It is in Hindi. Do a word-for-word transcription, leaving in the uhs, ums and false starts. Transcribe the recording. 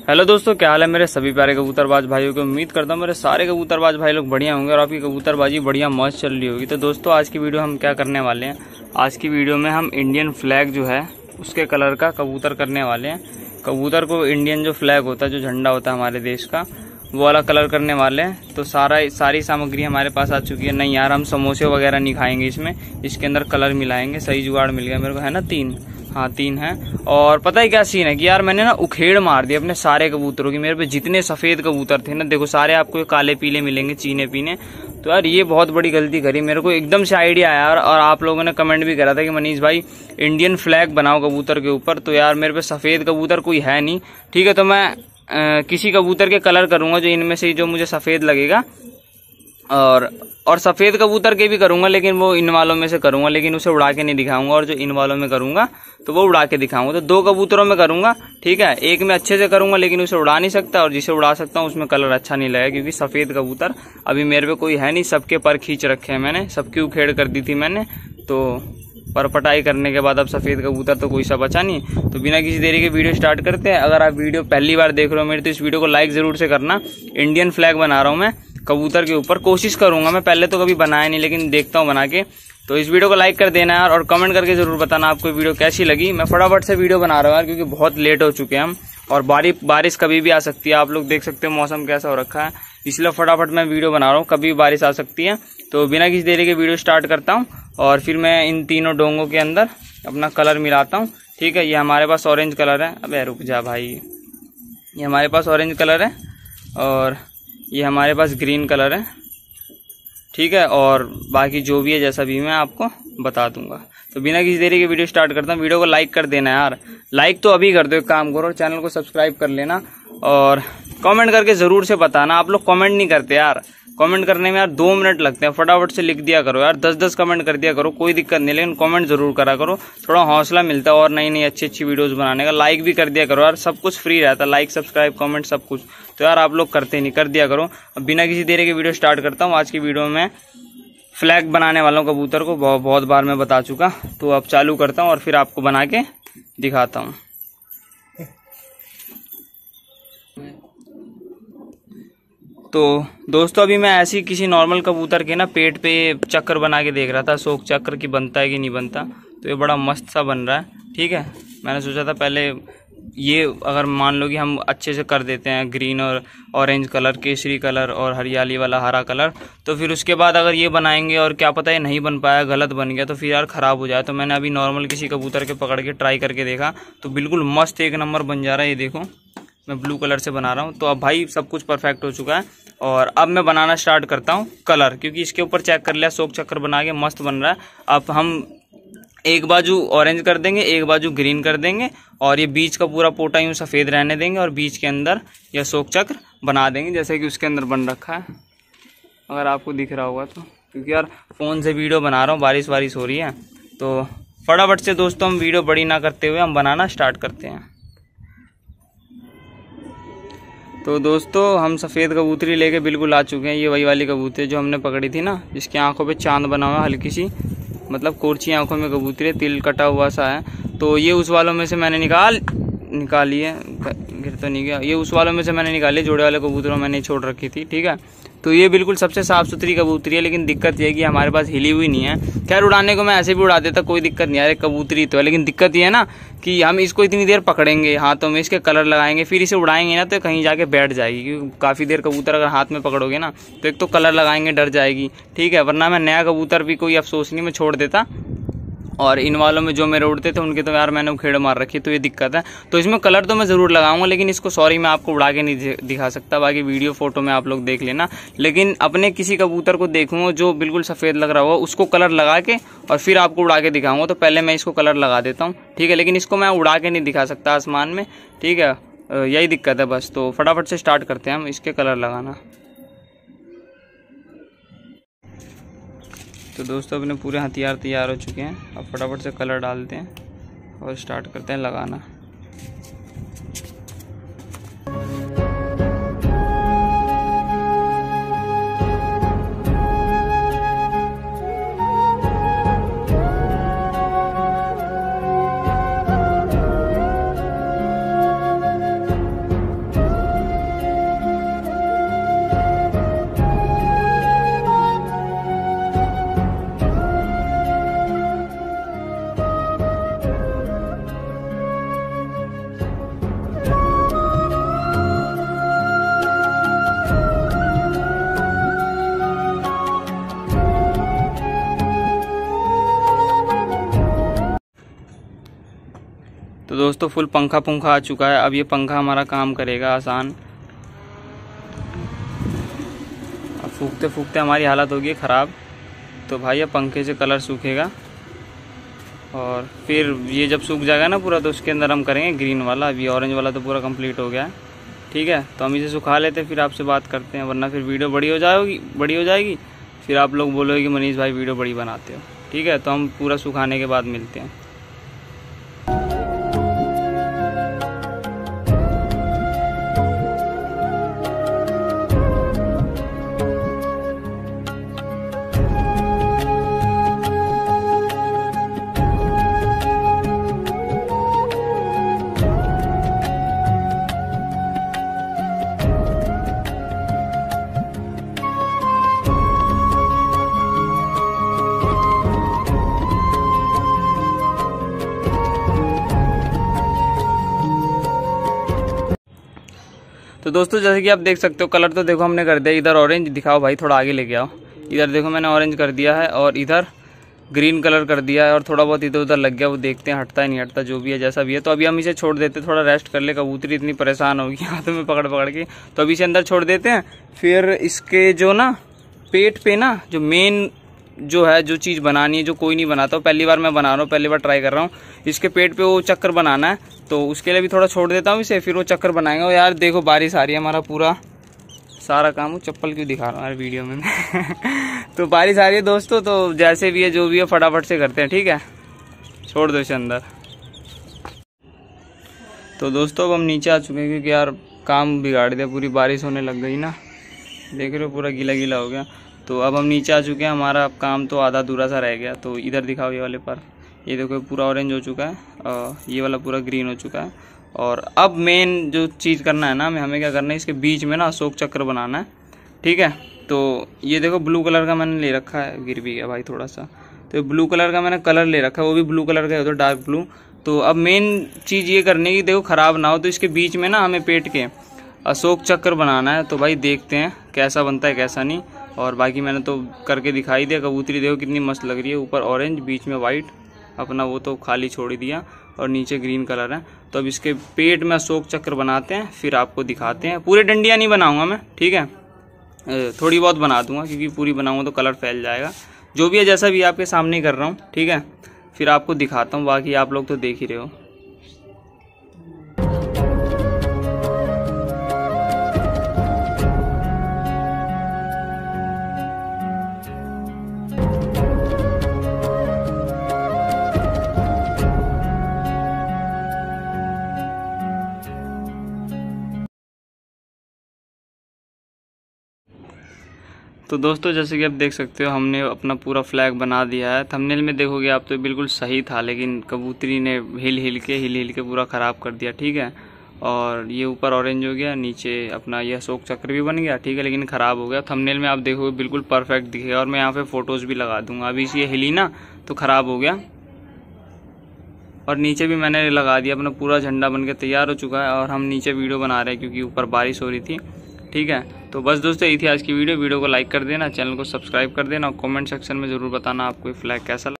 हेलो दोस्तों, क्या हाल है मेरे सभी प्यारे कबूतरबाज भाइयों को। उम्मीद करता हूँ मेरे सारे कबूतरबाज भाई लोग बढ़िया होंगे और आपकी कबूतरबाजी बढ़िया मस्त चल रही होगी। तो दोस्तों आज की वीडियो हम क्या करने वाले हैं, आज की वीडियो में हम इंडियन फ्लैग जो है उसके कलर का कबूतर करने वाले हैं। कबूतर को इंडियन जो फ्लैग होता है, जो झंडा होता है हमारे देश का, वो वाला कलर करने वाले हैं। तो सारा सारी सामग्री हमारे पास आ चुकी है। नहीं यार, हम समोसे वगैरह नहीं खाएंगे, इसमें इसके अंदर कलर मिलाएंगे। सही जुगाड़ मिल गया मेरे को, है ना, तीन हाँ तीन है। और पता है क्या सीन है कि यार मैंने ना उखेड़ मार दिया अपने सारे कबूतरों की। मेरे पे जितने सफेद कबूतर थे ना, देखो सारे आपको काले पीले मिलेंगे, चीने पीने। तो यार ये बहुत बड़ी गलती करी। मेरे को एकदम से आइडिया आया और आप लोगों ने कमेंट भी करा था कि मनीष भाई इंडियन फ्लैग बनाओ कबूतर के ऊपर। तो यार मेरे पे सफेद कबूतर कोई है नहीं, ठीक है। तो मैं आ, किसी कबूतर के कलर करूंगा जो इनमें से जो मुझे सफेद लगेगा, और और सफेद कबूतर के भी करूंगा, लेकिन वो इन वालों में से करूंगा, लेकिन उसे उड़ा के नहीं दिखाऊंगा। और जो इन वालों में करूंगा तो वो उड़ा के दिखाऊंगा। तो दो कबूतरों में करूंगा, ठीक है। एक में अच्छे से करूंगा लेकिन उसे उड़ा नहीं सकता, और जिसे उड़ा सकता हूँ उसमें कलर अच्छा नहीं लगेगा, क्योंकि सफेद कबूतर अभी मेरे पे कोई है नहीं। सबके पर खींच रखे हैं मैंने, सबकी उखेड़ कर दी थी मैंने। तो पर पटाई करने के बाद अब सफेद कबूतर तो कोई सा बचा नहीं। तो बिना किसी देरी के वीडियो स्टार्ट करते हैं। अगर आप वीडियो पहली बार देख रहे हो मेरी, तो इस वीडियो को लाइक जरूर से करना। इंडियन फ्लैग बना रहा हूं मैं कबूतर के ऊपर, कोशिश करूंगा। मैं पहले तो कभी बनाया नहीं, लेकिन देखता हूं बना के। तो इस वीडियो को लाइक कर देना यार, और कमेंट करके जरूर बताना आपको वीडियो कैसी लगी। मैं फटाफट से वीडियो बना रहा हूँ यार, क्योंकि बहुत लेट हो चुके हैं हम, और बारिश बारिश कभी भी आ सकती है। आप लोग देख सकते हो मौसम कैसा हो रखा है, इसलिए फटाफट मैं वीडियो बना रहा हूँ। कभी भी बारिश आ सकती है। तो बिना किसी देरी के वीडियो स्टार्ट करता हूँ, और फिर मैं इन तीनों डोंगों के अंदर अपना कलर मिलाता हूँ, ठीक है। ये हमारे पास ऑरेंज कलर है। अबे रुक जा भाई, ये हमारे पास ऑरेंज कलर है, और ये हमारे पास ग्रीन कलर है, ठीक है। और बाकी जो भी है जैसा भी मैं आपको बता दूंगा। तो बिना किसी देरी के वीडियो स्टार्ट करता हूँ। वीडियो को लाइक कर देना यार, लाइक तो अभी कर दो, एक काम करो चैनल को सब्सक्राइब कर लेना, और कमेंट करके जरूर से बताना। आप लोग कमेंट नहीं करते यार, कमेंट करने में यार दो मिनट लगते हैं। फटाफट से लिख दिया करो यार, दस दस कमेंट कर दिया करो, कोई दिक्कत नहीं, लेकिन कमेंट जरूर करा करो। थोड़ा हौसला मिलता है और नई नई अच्छी अच्छी वीडियोस बनाने का। लाइक भी कर दिया करो यार, सब कुछ फ्री रहता है, लाइक सब्सक्राइब कमेंट सब कुछ। तो यार आप लोग करते नहीं, कर दिया करो। अब बिना किसी देरी के वीडियो स्टार्ट करता हूँ। आज की वीडियो में फ्लैग बनाने वालों कबूतर को बहुत, बहुत बार मैं बता चुका। तो अब चालू करता हूँ और फिर आपको बना के दिखाता हूँ। तो दोस्तों अभी मैं ऐसी किसी नॉर्मल कबूतर के ना पेट पे चक्कर बना के देख रहा था, शोक चक्र की बनता है कि नहीं बनता। तो ये बड़ा मस्त सा बन रहा है, ठीक है। मैंने सोचा था पहले ये अगर मान लो कि हम अच्छे से कर देते हैं, ग्रीन और ऑरेंज कलर, केसरी कलर और हरियाली वाला हरा कलर, तो फिर उसके बाद अगर ये बनाएंगे और क्या पता ये नहीं बन पाया, गलत बन गया, तो फिर यार ख़राब हो जाए। तो मैंने अभी नॉर्मल किसी कबूतर के पकड़ के ट्राई करके देखा, तो बिल्कुल मस्त एक नंबर बन जा रहा है। ये देखो मैं ब्लू कलर से बना रहा हूँ। तो अब भाई सब कुछ परफेक्ट हो चुका है, और अब मैं बनाना स्टार्ट करता हूँ कलर, क्योंकि इसके ऊपर चेक कर लिया, शोक चक्र बना के मस्त बन रहा है। अब हम एक बाजू ऑरेंज कर देंगे, एक बाजू ग्रीन कर देंगे, और ये बीच का पूरा पोटा यूँ सफ़ेद रहने देंगे, और बीच के अंदर यह शोक चक्र बना देंगे जैसे कि उसके अंदर बन रखा है, अगर आपको दिख रहा होगा तो। क्योंकि यार फ़ोन से वीडियो बना रहा हूँ, बारिश वारिश हो रही है। तो फटाफट से दोस्तों हम वीडियो बड़ी ना करते हुए हम बनाना स्टार्ट करते हैं। तो दोस्तों हम सफ़ेद कबूतरी लेके बिल्कुल आ चुके हैं। ये वही वाली कबूतरी जो हमने पकड़ी थी ना, जिसकी आंखों पे चांद बना हुआ है, हल्की सी मतलब कोरची आंखों में कबूतरी, तिल कटा हुआ सा है। तो ये उस वालों में से मैंने निकाल निकाली है, गिर तो नहीं गया। ये उस वालों में से मैंने निकाली, जोड़े वाले कबूतरों में नहीं छोड़ रखी थी, ठीक है। तो ये बिल्कुल सबसे साफ़ सुथरी कबूतरी है, लेकिन दिक्कत ये है कि हमारे पास हिली हुई नहीं है। खैर उड़ाने को मैं ऐसे भी उड़ा देता, कोई दिक्कत नहीं है, कबूतरी तो है। लेकिन दिक्कत ये है ना कि हम इसको इतनी देर पकड़ेंगे हाथों में, इसके कलर लगाएंगे, फिर इसे उड़ाएंगे ना तो कहीं जाके बैठ जाएगी। क्योंकि काफ़ी देर कबूतर अगर हाथ में पकड़ोगे ना, तो एक तो कलर लगाएंगे डर जाएगी, ठीक है। वरना मैं नया कबूतर भी कोई अफसोस नहीं, मैं छोड़ देता। और इन वालों में जो मेरे उड़ते थे उनके तो यार मैंने उखेड़ मार रखी, तो ये दिक्कत है। तो इसमें कलर तो मैं ज़रूर लगाऊंगा, लेकिन इसको सॉरी मैं आपको उड़ा के नहीं दिखा सकता। बाकी वीडियो फोटो में आप लोग देख लेना। लेकिन अपने किसी कबूतर को देखूंगा जो बिल्कुल सफ़ेद लग रहा होगा, उसको कलर लगा के और फिर आपको उड़ा के दिखाऊंगा। तो पहले मैं इसको कलर लगा देता हूँ, ठीक है। लेकिन इसको मैं उड़ा के नहीं दिखा सकता आसमान में, ठीक है, यही दिक्कत है बस। तो फटाफट से स्टार्ट करते हैं हम इसके कलर लगाना। तो दोस्तों अपने पूरे हथियार तैयार हो चुके हैं। अब फटाफट से कलर डालते हैं और स्टार्ट करते हैं लगाना। तो दोस्तों फुल पंखा पंखा आ चुका है। अब ये पंखा हमारा काम करेगा आसान। अब फूकते फूकते हमारी हालत होगी ख़राब। तो भाई अब पंखे से कलर सूखेगा और फिर ये जब सूख जाएगा ना पूरा, तो उसके अंदर हम करेंगे ग्रीन वाला। अभी ऑरेंज वाला तो पूरा कंप्लीट हो गया है। ठीक है, तो हम इसे सुखा लेते हैं, फिर आपसे बात करते हैं, वरना फिर वीडियो बड़ी हो जाएगी बड़ी हो जाएगी फिर आप लोग बोलोगे कि मनीष भाई वीडियो बड़ी बनाते हो। ठीक है, तो हम पूरा सुखाने के बाद मिलते हैं। तो दोस्तों जैसे कि आप देख सकते हो, कलर तो देखो हमने कर दिया। इधर ऑरेंज दिखाओ भाई, थोड़ा आगे लेके आओ। इधर देखो मैंने ऑरेंज कर दिया है और इधर ग्रीन कलर कर दिया है और थोड़ा बहुत इधर उधर लग गया, वो देखते हैं हटता है नहीं हटता, जो भी है जैसा भी है। तो अभी हम इसे छोड़ देते, थोड़ा रेस्ट कर ले। कबूतरी इतनी परेशान होगी हाथों में पकड़ पकड़ के, तो अभी इसे अंदर छोड़ देते हैं। फिर इसके जो ना पेट पे ना जो मेन जो है जो चीज़ बनानी है, जो कोई नहीं बनाता हूँ, पहली बार मैं बना रहा हूँ, पहली बार ट्राई कर रहा हूँ। इसके पेट पे वो चक्कर बनाना है, तो उसके लिए भी थोड़ा छोड़ देता हूँ इसे, फिर वो चक्कर बनाएंगे। और यार देखो बारिश आ रही है, हमारा पूरा सारा काम। वो चप्पल क्यों दिखा रहा हूँ यार वीडियो में तो बारिश आ रही है दोस्तों, तो जैसे भी है जो भी है फटाफट से करते हैं। ठीक है, छोड़ दो इसे अंदर। तो दोस्तों अब हम नीचे आ चुके हैं, क्योंकि यार काम बिगाड़ दिया, पूरी बारिश होने लग गई ना, देख रहे हो पूरा गीला गीला हो गया। तो अब हम नीचे आ चुके हैं, हमारा अब काम तो आधा अधूरा सा रह गया। तो इधर दिखाओ ये वाले पर, ये देखो पूरा ऑरेंज हो चुका है और ये वाला पूरा ग्रीन हो चुका है। और अब मेन जो चीज़ करना है ना, हमें हमें क्या करना है, इसके बीच में ना अशोक चक्र बनाना है। ठीक है, तो ये देखो ब्लू कलर का मैंने ले रखा है, गिर भी गया भाई थोड़ा सा। तो ब्लू कलर का मैंने कलर ले रखा है, वो भी ब्लू कलर का है, तो डार्क ब्लू। तो अब मेन चीज़ ये करनी है कि देखो ख़राब ना हो, तो इसके बीच में ना हमें पेट के अशोक चक्र बनाना है। तो भाई देखते हैं कैसा बनता है कैसा नहीं। और बाकी मैंने तो करके दिखाई दिया। कबूतरी देखो कितनी मस्त लग रही है, ऊपर ऑरेंज बीच में वाइट, अपना वो तो खाली छोड़ ही दिया, और नीचे ग्रीन कलर है। तो अब इसके पेट में अशोक चक्र बनाते हैं, फिर आपको दिखाते हैं। पूरे डंडियाँ नहीं बनाऊंगा मैं, ठीक है, थोड़ी बहुत बना दूंगा, क्योंकि पूरी बनाऊंगा तो कलर फैल जाएगा। जो भी है जैसा भी आपके सामने ही कर रहा हूँ। ठीक है, फिर आपको दिखाता हूँ, बाकी आप लोग तो देख ही रहे हो। तो दोस्तों जैसे कि आप देख सकते हो, हमने अपना पूरा फ्लैग बना दिया है। थंबनेल में देखोगे आप तो बिल्कुल सही था, लेकिन कबूतरी ने हिल हिल के हिल हिल के पूरा ख़राब कर दिया। ठीक है, और ये ऊपर ऑरेंज हो गया, नीचे अपना ये अशोक चक्र भी बन गया। ठीक है, लेकिन ख़राब हो गया। थंबनेल में आप देखोगे बिल्कुल परफेक्ट दिखेगा, और मैं यहाँ पे फ़ोटोज़ भी लगा दूंगा। अभी ये हिली ना तो ख़राब हो गया, और नीचे भी मैंने लगा दिया, अपना पूरा झंडा बन के तैयार हो चुका है। और हम नीचे वीडियो बना रहे हैं, क्योंकि ऊपर बारिश हो रही थी। ठीक है, तो बस दोस्तों यही थी आज की वीडियो। वीडियो को लाइक कर देना, चैनल को सब्सक्राइब कर देना, और कमेंट सेक्शन में ज़रूर बताना आपको ये फ्लैग कैसा लगा।